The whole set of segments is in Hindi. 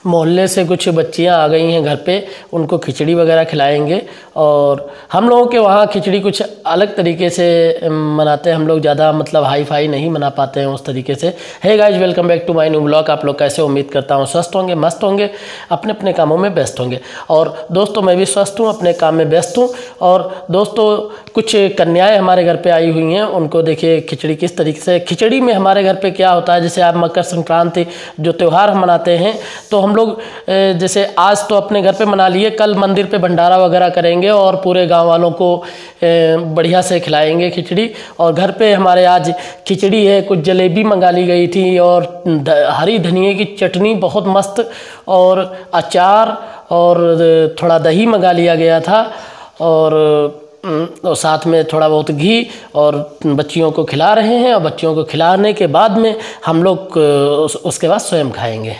मोहल्ले से कुछ बच्चियां आ गई हैं घर पे, उनको खिचड़ी वगैरह खिलाएंगे। और हम लोगों के वहाँ खिचड़ी कुछ अलग तरीके से मनाते हैं, हम लोग ज़्यादा मतलब हाई फाई नहीं मना पाते हैं उस तरीके से। Hey guys, welcome back to my new blog. आप लोग कैसे, उम्मीद करता हूँ स्वस्थ होंगे, मस्त होंगे, अपने अपने कामों में व्यस्त होंगे। और दोस्तों मैं भी स्वस्थ हूँ, अपने काम में व्यस्त हूँ। और दोस्तों कुछ कन्याएँ हमारे घर पर आई हुई हैं, उनको देखिए खिचड़ी किस तरीके से। खिचड़ी में हमारे घर पे क्या होता है, जैसे आप मकर संक्रांति जो त्यौहार हम मनाते हैं, तो हम लोग जैसे आज तो अपने घर पे मना लिए, कल मंदिर पे भंडारा वगैरह करेंगे और पूरे गांव वालों को बढ़िया से खिलाएंगे खिचड़ी। और घर पे हमारे आज खिचड़ी है, कुछ जलेबी मंगा ली गई थी और हरी धनिए की चटनी बहुत मस्त, और अचार और थोड़ा दही मंगा लिया गया था, और साथ में थोड़ा बहुत घी, और बच्चियों को खिला रहे हैं। और बच्चियों को खिलाने के बाद में हम लोग उसके बाद स्वयं खाएंगे।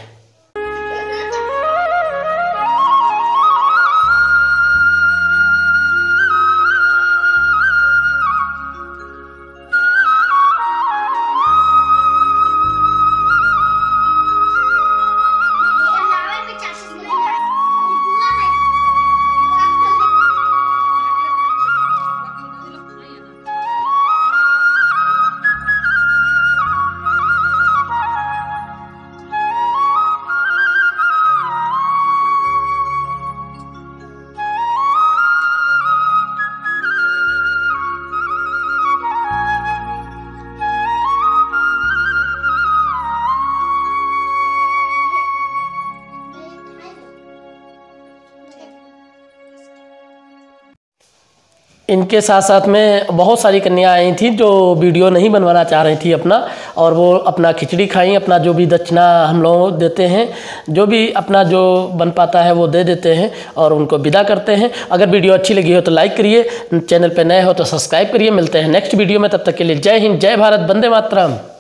इनके साथ साथ में बहुत सारी कन्या आई थी जो वीडियो नहीं बनवाना चाह रही थी अपना, और वो अपना खिचड़ी खाई, अपना जो भी दक्षिणा हम लोग देते हैं, जो भी अपना जो बन पाता है वो दे देते हैं और उनको विदा करते हैं। अगर वीडियो अच्छी लगी हो तो लाइक करिए, चैनल पे नए हो तो सब्सक्राइब करिए। मिलते हैं नेक्स्ट वीडियो में, तब तक के लिए जय हिंद, जय भारत, वंदे मातरम।